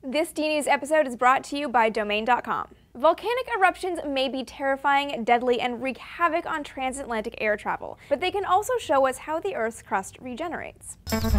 This DNews episode is brought to you by Domain.com. Volcanic eruptions may be terrifying, deadly, and wreak havoc on transatlantic air travel, but they can also show us how the Earth's crust regenerates.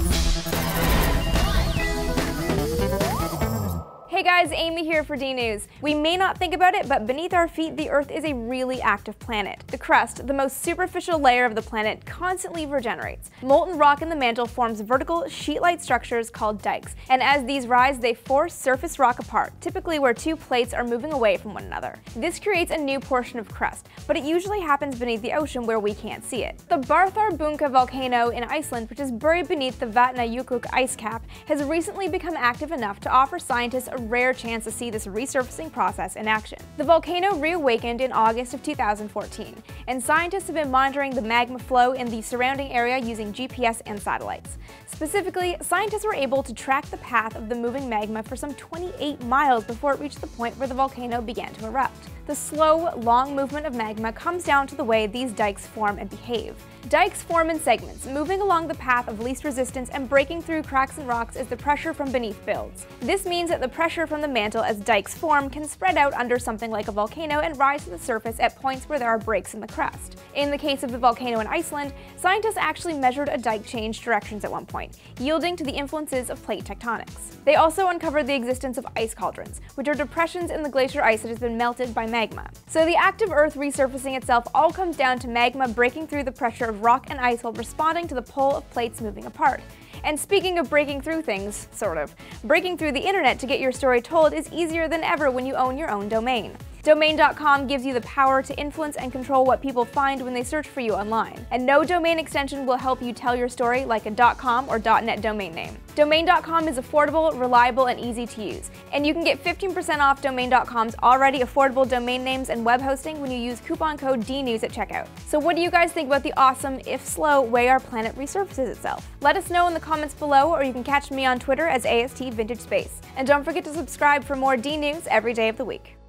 Hey guys, Amy here for DNews. We may not think about it, but beneath our feet, the Earth is a really active planet. The crust, the most superficial layer of the planet, constantly regenerates. Molten rock in the mantle forms vertical, sheet-like structures called dykes, and as these rise, they force surface rock apart, typically where two plates are moving away from one another. This creates a new portion of crust, but it usually happens beneath the ocean where we can't see it. The Bárðarbunga volcano in Iceland, which is buried beneath the Vatnajökull ice cap, has recently become active enough to offer scientists a rare chance to see this resurfacing process in action. The volcano reawakened in August of 2014, and scientists have been monitoring the magma flow in the surrounding area using GPS and satellites. Specifically, scientists were able to track the path of the moving magma for some 28 miles before it reached the point where the volcano began to erupt. The slow, long movement of magma comes down to the way these dikes form and behave. Dikes form in segments, moving along the path of least resistance and breaking through cracks and rocks as the pressure from beneath builds. This means that the pressure from the mantle as dikes form can spread out under something like a volcano and rise to the surface at points where there are breaks in the crust. In the case of the volcano in Iceland, scientists actually measured a dike change directions at one point, yielding to the influences of plate tectonics. They also uncovered the existence of ice cauldrons, which are depressions in the glacier ice that has been melted by magma. So the act of Earth resurfacing itself all comes down to magma breaking through the pressure of rock and ice while responding to the pull of plates moving apart. And speaking of breaking through things, sort of, breaking through the internet to get your story told is easier than ever when you own your own domain. Domain.com gives you the power to influence and control what people find when they search for you online. And no domain extension will help you tell your story like a .com or .net domain name. Domain.com is affordable, reliable, and easy to use. And you can get 15% off Domain.com's already affordable domain names and web hosting when you use coupon code DNews at checkout. So what do you guys think about the awesome, if slow, way our planet resurfaces itself? Let us know in the comments below, or you can catch me on Twitter as AST Vintage Space. And don't forget to subscribe for more DNews every day of the week.